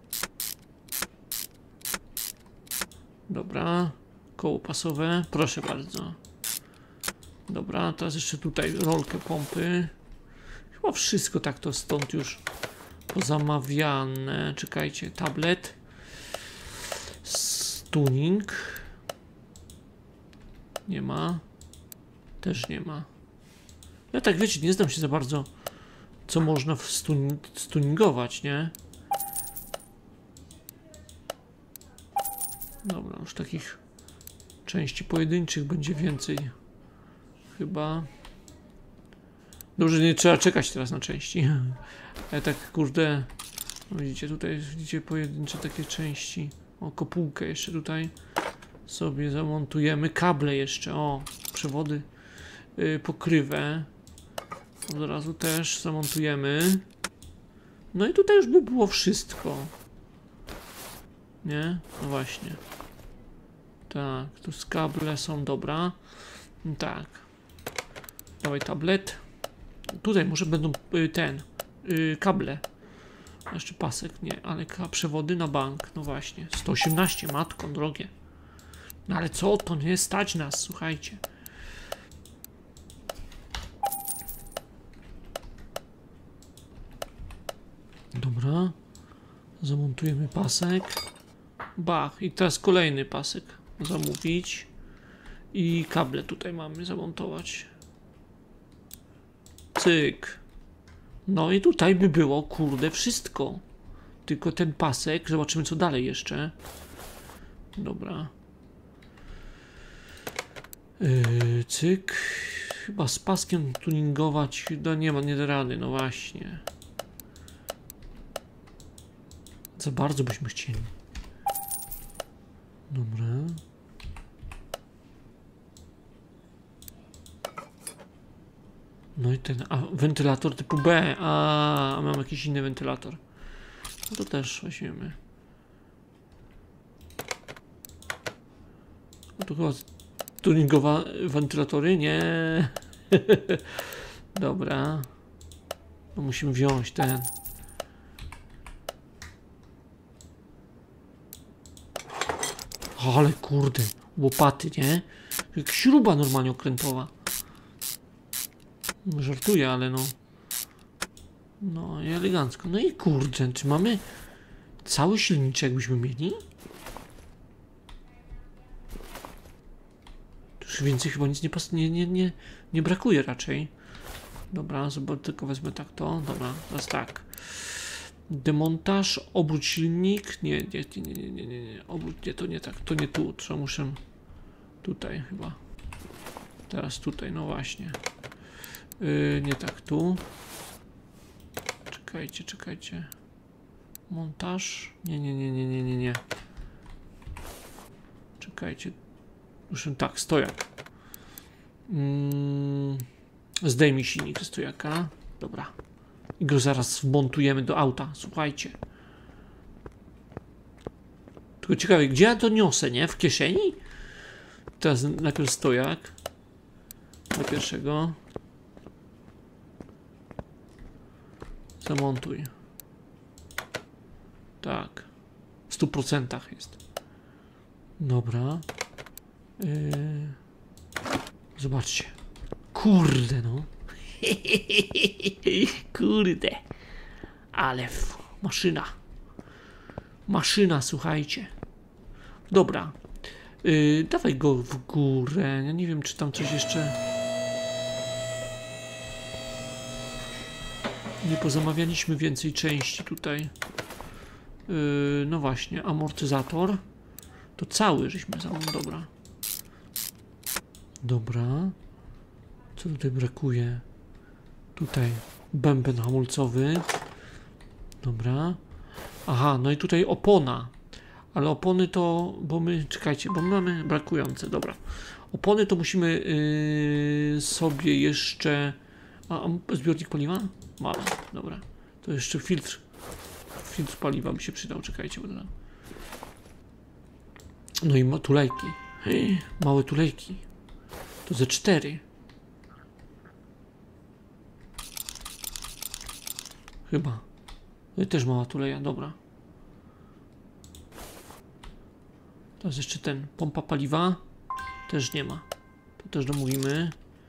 Dobra. Koło pasowe. Proszę bardzo. Dobra, teraz jeszcze tutaj rolkę pompy. Chyba wszystko tak to stąd już pozamawiane. Czekajcie, tablet. Tuning. Nie ma. Też nie ma. Ja tak wiecie, nie znam się za bardzo, co można stuningować, nie? Dobra, już takich części pojedynczych będzie więcej. Chyba. Dobrze, nie trzeba czekać teraz na części. Ale tak, kurde. No widzicie, tutaj widzicie pojedyncze takie części. O, kopułkę jeszcze tutaj sobie zamontujemy. Kable jeszcze, o, przewody, yy, pokrywę. Od razu też zamontujemy. No i tutaj już by było wszystko. Nie? No właśnie. Tak, tu z kable są, dobra. Tak. Dawaj tablet. Tutaj może będą y, ten y, kable. Jeszcze pasek, nie, ale przewody na bank. No właśnie. sto osiemnaście, matko drogie. No ale co to, nie stać nas, słuchajcie. Dobra. Zamontujemy pasek. Bach. I teraz kolejny pasek zamówić. I kable tutaj mamy zamontować. Cyk. No i tutaj by było, kurde, wszystko. Tylko ten pasek. Zobaczymy, co dalej jeszcze. Dobra. Yy, cyk. Chyba z paskiem tuningować. No nie ma, nie da rady, no właśnie. Za bardzo byśmy chcieli. Dobra. No i ten, a wentylator typu B, a, a mam jakiś inny wentylator. No to też weźmiemy. No to chyba tuningowa wentylatory? Nie. Dobra. No musimy wziąć ten. Ale kurde, łopaty, nie? Jak śruba normalnie okrętowa. Żartuję, ale no. No i elegancko. No i kurde, czy mamy cały silniczek jakbyśmy mieli? Już więcej chyba nic nie, pas nie, nie, nie, nie brakuje raczej. Dobra, zobacz, tylko wezmę tak to. Dobra, teraz tak. Demontaż, obróć silnik. Nie, nie, nie, nie, nie, nie, nie. Obróć, nie, to nie tak, to nie tu. Trzeba muszę tutaj chyba. Teraz tutaj, no właśnie. Yy, nie tak tu. Czekajcie, czekajcie. Montaż. Nie, nie, nie, nie, nie, nie, nie. Czekajcie. Muszę tak, stojak. Mm, zdejmij silnik ze stojaka. Dobra. I go zaraz wmontujemy do auta. Słuchajcie. Tylko ciekawe, gdzie ja to niosę, nie? W kieszeni? Teraz najpierw stojak. Do pierwszego. Zamontuj. Tak. stu procentach jest. Dobra. Yy... Zobaczcie. Kurde, no. Kurde. Ale f... maszyna. Maszyna, słuchajcie. Dobra. Yy, dawaj go w górę. Ja nie wiem, czy tam coś jeszcze... Nie pozamawialiśmy więcej części tutaj. Yy, no właśnie, amortyzator. To cały żeśmy zamówił. Dobra. Dobra. Co tutaj brakuje? Tutaj bęben hamulcowy. Dobra. Aha, no i tutaj opona. Ale opony to, bo my, czekajcie, bo my mamy brakujące. Dobra. Opony to musimy yy, sobie jeszcze... A, a zbiornik paliwa? Mamy, dobra. To jeszcze filtr. Filtr paliwa by się przydał, czekajcie. Bo to... No i ma tulejki. Hej, małe tulejki. To ze cztery. Chyba. No i też mała tuleja, dobra. Teraz jeszcze ten, pompa paliwa. Też nie ma. To też domówimy.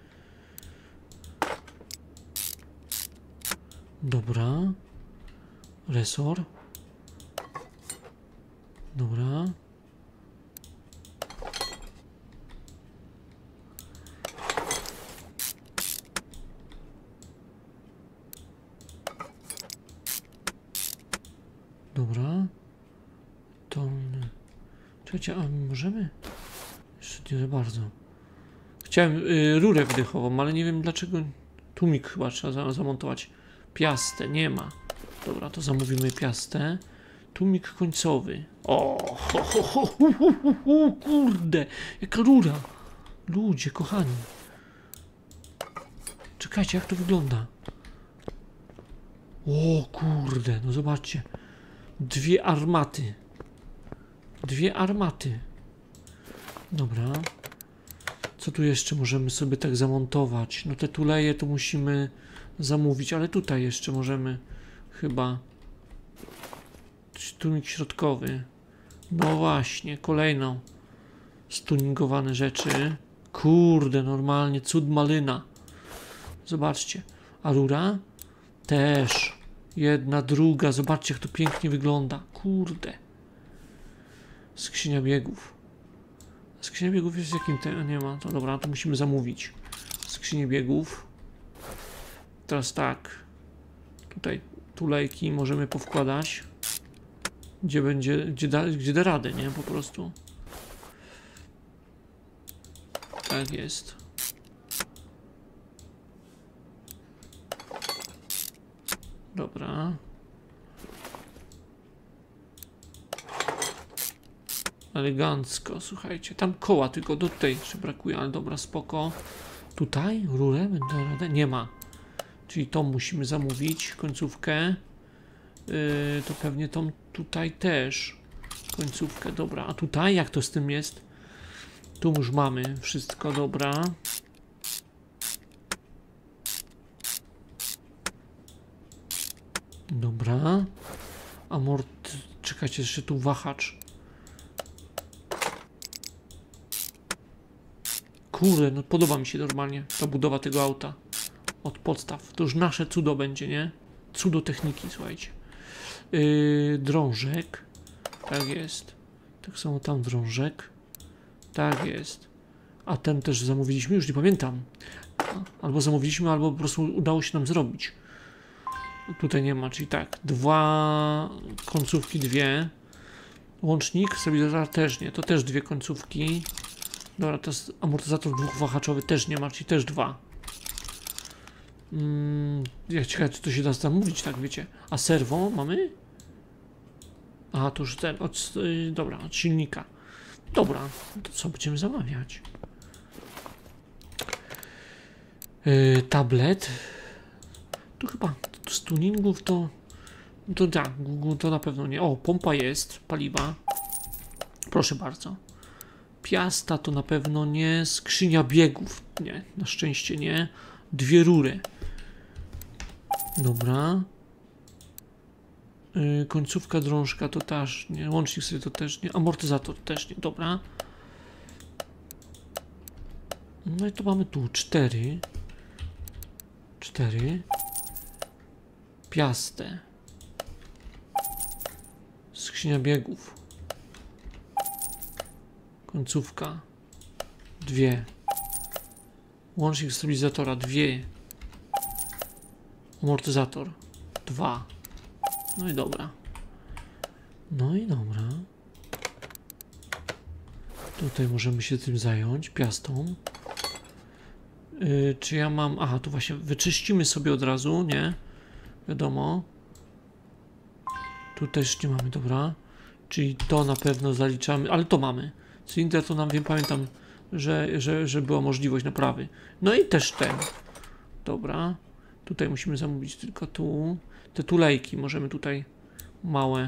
Dobra. Resor. Dobra. Dobra. To... Czekajcie, a możemy? Jeszcze nie za bardzo. Chciałem y, rurę wydechową, ale nie wiem dlaczego. Tłumik chyba trzeba zamontować. Piastę, nie ma. Dobra, to zamówimy piastę. Tłumik końcowy. O, ho, ho, ho, hu, hu, hu, hu, kurde. Jaka rura. Ludzie, kochani. Czekajcie, jak to wygląda. O, kurde, no zobaczcie. Dwie armaty. Dwie armaty. Dobra. Co tu jeszcze możemy sobie tak zamontować? No te tuleje to musimy zamówić, ale tutaj jeszcze możemy chyba. Tuning środkowy. No właśnie, kolejną stuningowane rzeczy. Kurde, normalnie cud malyna. Zobaczcie. A rura? Też. Jedna, druga. Zobaczcie, jak to pięknie wygląda. Kurde. Skrzynia biegów. Skrzynia biegów jest jakim te... Nie ma. To dobra, to musimy zamówić. Skrzynię biegów. Teraz tak. Tutaj tulejki możemy powkładać. Gdzie będzie... Gdzie da, gdzie da radę, nie? Po prostu. Tak jest. Dobra. Elegancko, słuchajcie. Tam koła tylko do tutaj jeszcze brakuje, ale dobra, spoko. Tutaj rurę będę radę? Nie ma. Czyli tą musimy zamówić, końcówkę. Yy, to pewnie tą tutaj też. Końcówkę, dobra. A tutaj jak to z tym jest? Tu już mamy wszystko, dobra. Dobra. Amort... Czekajcie, jeszcze tu wahacz. Kurde, no podoba mi się normalnie ta budowa tego auta. Od podstaw. To już nasze cudo będzie, nie? Cudo techniki, słuchajcie. Yy, drążek. Tak jest. Tak samo tam drążek. Tak jest. A ten też zamówiliśmy? Już nie pamiętam. Albo zamówiliśmy, albo po prostu udało się nam zrobić. Tutaj nie ma, czyli tak. Dwa końcówki, dwie. Łącznik, stabilizator też nie. To też dwie końcówki. Dobra, to jest amortyzator dwuwahaczowy też nie ma, czyli też dwa. Hmm, jak ciekawe, czy to się da zamówić, tak wiecie. A serwo mamy? Aha, to już ten, od, yy, dobra, od silnika. Dobra, to co będziemy zamawiać? Yy, tablet. Tu chyba z tuningów to... To tak, to na pewno nie. O, pompa jest, paliwa. Proszę bardzo. Piasta to na pewno nie. Skrzynia biegów. Nie, na szczęście nie. Dwie rury. Dobra. Yy, końcówka drążka to też nie. Łącznik sobie to też nie. Amortyzator też nie. Dobra. No i to mamy tu cztery. Cztery. Piastę. Skrzynia biegów. Końcówka. Dwie. Łącznik stabilizatora. Dwie. Amortyzator. Dwa. No i dobra. No i dobra. Tutaj możemy się tym zająć. Piastą. Yy, czy ja mam... Aha, tu właśnie wyczyścimy sobie od razu, nie? Wiadomo. Tu też nie mamy, dobra. Czyli to na pewno zaliczamy, ale to mamy. Cylinder to nam, wiem, pamiętam, że, że, że była możliwość naprawy. No i też ten. Dobra. Tutaj musimy zamówić tylko tu. Te tulejki możemy tutaj małe.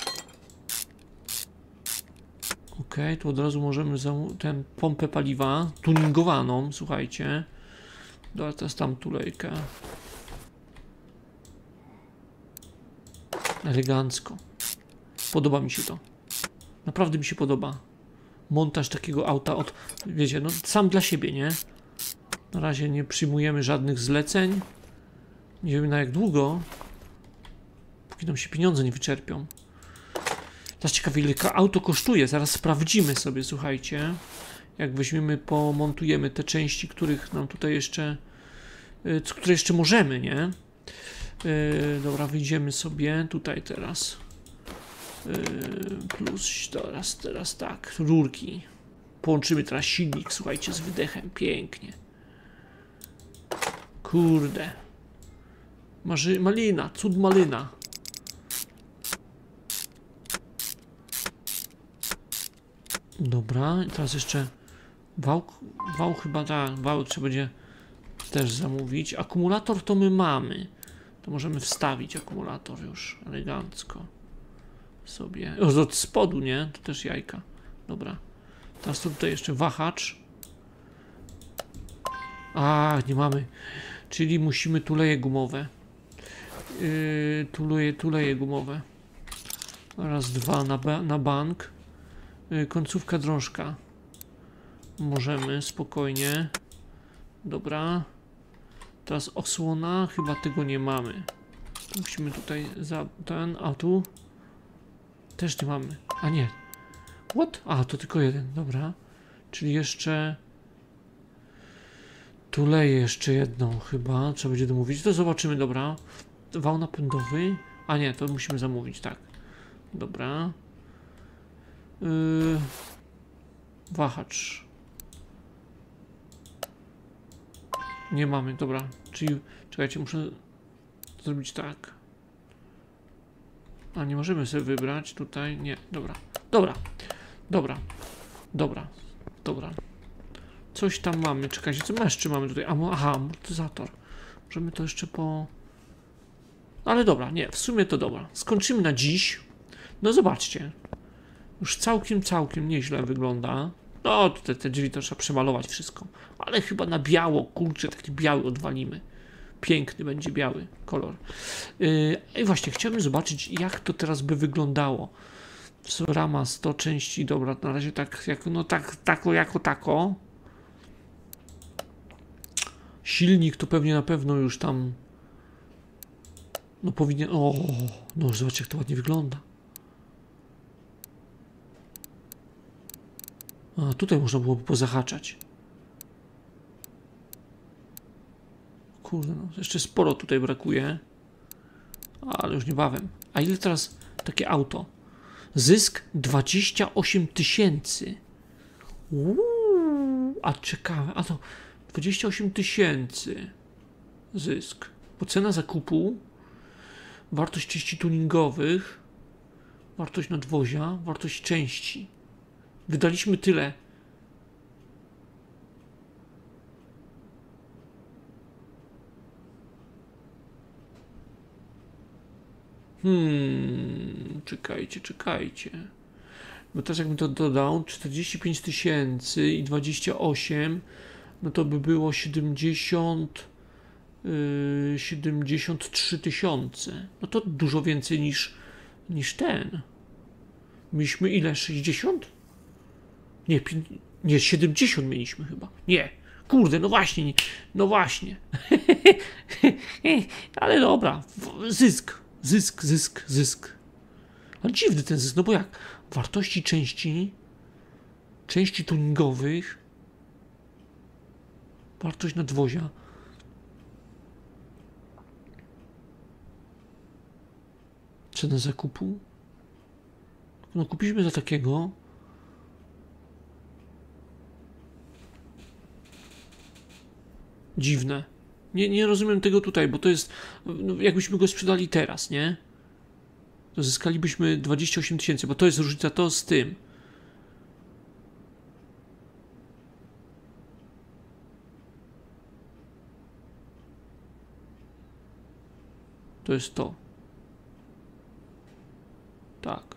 Ok, tu od razu możemy ten pompę paliwa tuningowaną, słuchajcie. Dobra, teraz tam tulejkę. Elegancko. Podoba mi się to. Naprawdę mi się podoba. Montaż takiego auta od, wiecie, no sam dla siebie, nie? Na razie nie przyjmujemy żadnych zleceń. Nie wiemy na jak długo. Póki nam się pieniądze nie wyczerpią. Teraz ciekawe, ile auto kosztuje. Zaraz sprawdzimy sobie, słuchajcie. Jak weźmiemy, pomontujemy te części, których nam tutaj jeszcze, które jeszcze możemy, nie? Yy, dobra, wyjdziemy sobie tutaj teraz. Yy, plus teraz, teraz tak, rurki. Połączymy teraz silnik, słuchajcie, z wydechem. Pięknie. Kurde. Marzy, malina, cud malina. Dobra, i teraz jeszcze wał, wał chyba, tak, wał trzeba będzie też zamówić. Akumulator to my mamy. To możemy wstawić akumulator już elegancko sobie. O, od spodu, nie? To też jajka. Dobra. Teraz to tutaj jeszcze wahacz. A, nie mamy. Czyli musimy tuleje gumowe. Yy, tuleje, tuleje gumowe. Raz, dwa na, ba na bank. Yy, końcówka drążka. Możemy spokojnie. Dobra. Teraz osłona. Chyba tego nie mamy. Musimy tutaj za ten, a tu też nie mamy. A nie. What? A, to tylko jeden. Dobra. Czyli jeszcze tuleję jeszcze jedną chyba. Trzeba będzie domówić. To zobaczymy, dobra. Wał napędowy. A nie, to musimy zamówić, tak. Dobra. Yy... Wahacz. Nie mamy, dobra. Czyli, czekajcie, muszę zrobić tak. A nie możemy sobie wybrać tutaj. Nie, dobra. Dobra. Dobra. Dobra. Dobra. Coś tam mamy. Czekajcie, co jeszcze mamy tutaj? Aha, amortyzator. Możemy to jeszcze po... Ale dobra, nie, w sumie to dobra. Skończymy na dziś. No zobaczcie. Już całkiem, całkiem nieźle wygląda. No, te, te drzwi to trzeba przemalować wszystko. Ale chyba na biało, kurczę, taki biały odwalimy. Piękny będzie biały kolor. Yy, I właśnie, chciałbym zobaczyć, jak to teraz by wyglądało. Rama sto części, dobra, na razie tak, jak, no tak, tako, jako tako. Silnik to pewnie na pewno już tam, no powinien, o, no zobaczcie, jak to ładnie wygląda. A, tutaj można byłoby pozahaczać. Kurde, no, jeszcze sporo tutaj brakuje. Ale już niebawem. A ile teraz takie auto? Zysk dwadzieścia osiem tysięcy. A ciekawe, a to dwadzieścia osiem tysięcy zysk. Bo cena zakupu, wartość części tuningowych, wartość nadwozia, wartość części. Wydaliśmy tyle. Hmm, czekajcie, czekajcie. Bo teraz jakbym to dodał, czterdzieści pięć tysięcy i dwadzieścia osiem, no to by było siedemdziesiąt, yy, siedemdziesiąt trzy tysiące. No to dużo więcej niż, niż ten. Mieliśmy ile? sześćdziesiąt? Nie, nie, siedemdziesiąt mieliśmy chyba. Nie, kurde, no właśnie, nie, no właśnie. Ale dobra, zysk, zysk, zysk, zysk. Ale dziwny ten zysk, no bo jak? Wartości części, części tuningowych, wartość nadwozia. Cena zakupu? No kupiliśmy za takiego. Dziwne. Nie, nie rozumiem tego tutaj, bo to jest, no, jakbyśmy go sprzedali teraz, nie? To zyskalibyśmy dwadzieścia osiem tysięcy, bo to jest różnica to z tym. To jest to. Tak.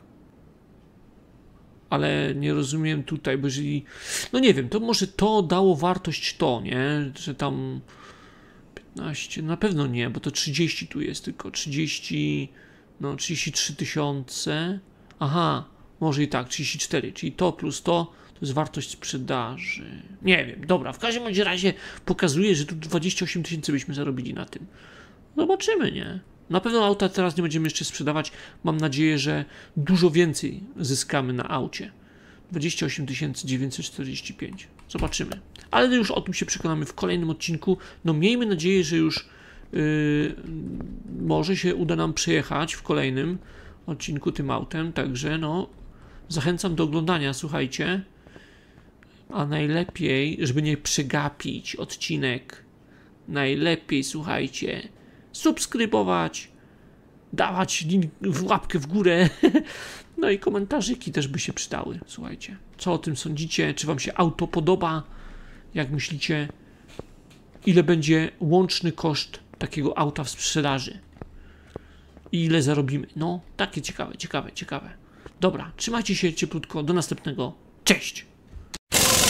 Ale nie rozumiem tutaj, bo jeżeli... No nie wiem, to może to dało wartość to, nie? Że tam... piętnaście, na pewno nie, bo to trzydzieści tu jest tylko. trzydzieści... No, trzydzieści trzy tysiące. Aha, może i tak, trzydzieści cztery, czyli to plus to, to jest wartość sprzedaży. Nie wiem, dobra, w każdym bądź razie pokazuje, że tu dwadzieścia osiem tysięcy byśmy zarobili na tym. Zobaczymy, nie? Na pewno auta teraz nie będziemy jeszcze sprzedawać. Mam nadzieję, że dużo więcej zyskamy na aucie. dwadzieścia osiem tysięcy dziewięćset czterdzieści pięć. Zobaczymy. Ale już o tym się przekonamy w kolejnym odcinku. No miejmy nadzieję, że już yy, może się uda nam przejechać w kolejnym odcinku tym autem. Także no zachęcam do oglądania, słuchajcie. A najlepiej, żeby nie przegapić odcinek, najlepiej, słuchajcie, subskrybować, dawać link w łapkę w górę, no i komentarzyki też by się przydały, słuchajcie. Co o tym sądzicie? Czy wam się auto podoba? Jak myślicie, ile będzie łączny koszt takiego auta w sprzedaży? I ile zarobimy? No, takie ciekawe, ciekawe, ciekawe. Dobra, trzymajcie się cieplutko, do następnego. Cześć!